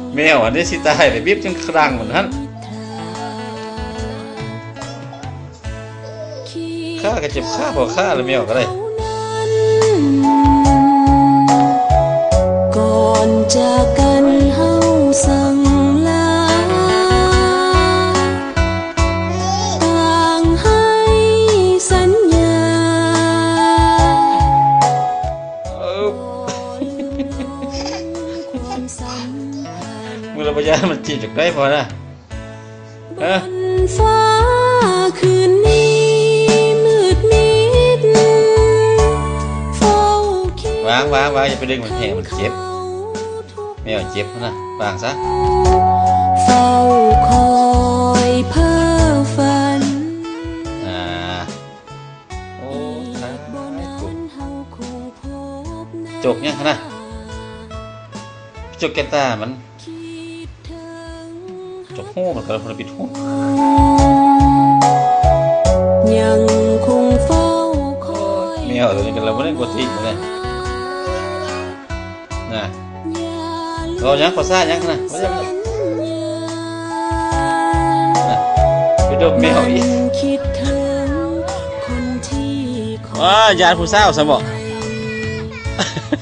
แมวอันนี้สิตายแต่บีบจนครั่งเหมือนนั้นข้าก็เจ็บข้าพอข้าแล้วแมวก็ได้ก่อนจากกันเฮาสั่งลาต่างให้สัญญามือเราพยายามมันจีบจากได้พอนะบนฟ้าคืนนี้มืดมิดวางอย่าไปดึงมันแหงมันเจ็บไม่เอาเจ็บนะวางซะเฝ้าคอยเพ้อฝันโอ้ท้ายจกยังนะจกแกตามันจกหูมันก็เลยปิดหูยังคงเฝ้าคอยไม่เอาตัวนี้กันแล้วไม่ได้กดทิ้งเลยนะเรายังขอซ่ายังนะไปดูแมวอีกยาผู้สาวสมบอก